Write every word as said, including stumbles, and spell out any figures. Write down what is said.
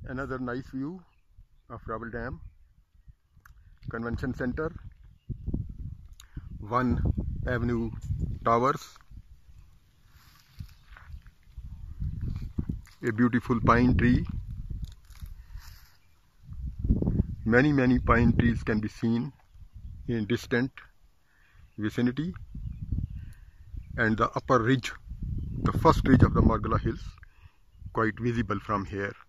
Another nice view of Ravel Dam, Convention Center, One Avenue Towers, a beautiful pine tree. Many many pine trees can be seen in distant vicinity, and the upper ridge, the first ridge of the Margalla hills, quite visible from here.